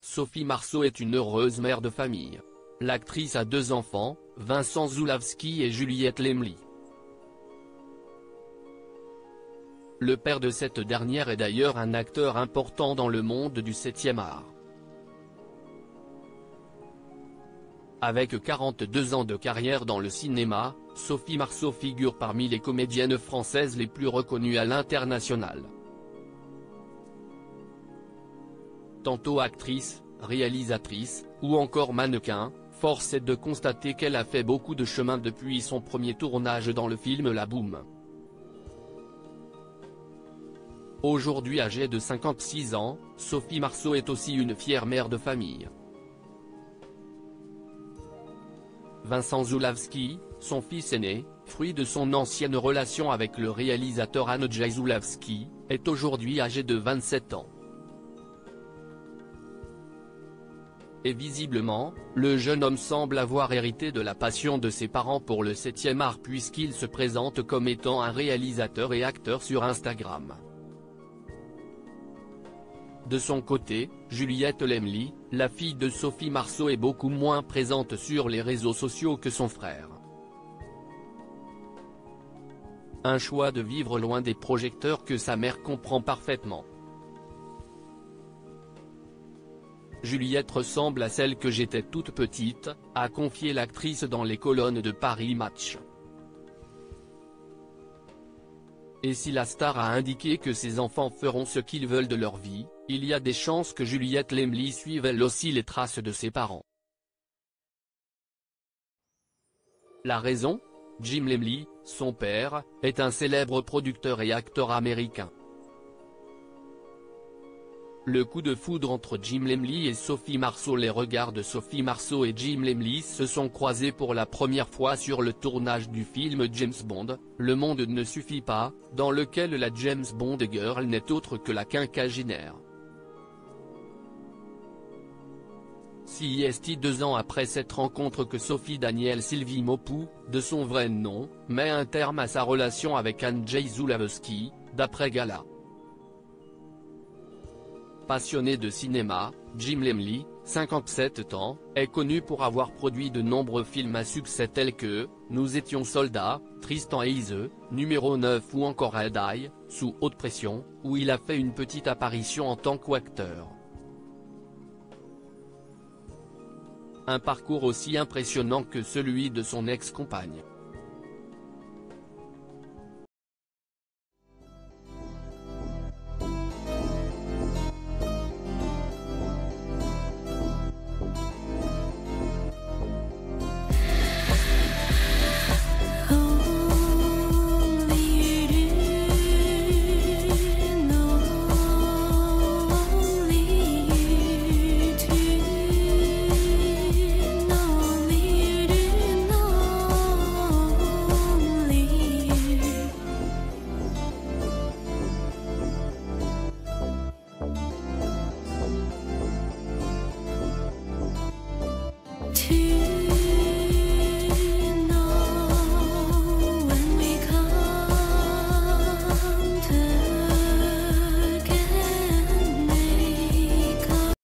Sophie Marceau est une heureuse mère de famille. L'actrice a 2 enfants, Vincent Zulawski et Juliette Lemely. Le père de cette dernière est d'ailleurs un acteur important dans le monde du 7e art. Avec 42 ans de carrière dans le cinéma, Sophie Marceau figure parmi les comédiennes françaises les plus reconnues à l'international. Tantôt actrice, réalisatrice, ou encore mannequin, force est de constater qu'elle a fait beaucoup de chemin depuis son premier tournage dans le film La Boum. Aujourd'hui âgée de 56 ans, Sophie Marceau est aussi une fière mère de famille. Vincent Zulawski, son fils aîné, fruit de son ancienne relation avec le réalisateur Andrzej Zulawski, est aujourd'hui âgé de 27 ans. Et visiblement, le jeune homme semble avoir hérité de la passion de ses parents pour le 7e art puisqu'il se présente comme étant un réalisateur et acteur sur Instagram. De son côté, Juliette Lemely, la fille de Sophie Marceau est beaucoup moins présente sur les réseaux sociaux que son frère. Un choix de vivre loin des projecteurs que sa mère comprend parfaitement. Juliette ressemble à celle que j'étais toute petite, a confié l'actrice dans les colonnes de Paris Match. Et si la star a indiqué que ses enfants feront ce qu'ils veulent de leur vie, il y a des chances que Juliette Lemely suive elle aussi les traces de ses parents. La raison ? Jim Lemely, son père, est un célèbre producteur et acteur américain. Le coup de foudre entre Jim Lemely et Sophie Marceau. Les regards de Sophie Marceau et Jim Lemely se sont croisés pour la première fois sur le tournage du film James Bond, Le Monde ne suffit pas, dans lequel la James Bond Girl n'est autre que la quinquagénaire. C'est 2 ans après cette rencontre que Sophie Danielle Sylvie Maupoux, de son vrai nom, met un terme à sa relation avec Andrzej Zulawski, d'après Gala. Passionné de cinéma, Jim Lemely, 57 ans, est connu pour avoir produit de nombreux films à succès tels que « Nous étions soldats », Tristan et Iseult, Numéro 9 ou encore Red Eye, Sous haute pression, où il a fait une petite apparition en tant qu'acteur. Un parcours aussi impressionnant que celui de son ex-compagne.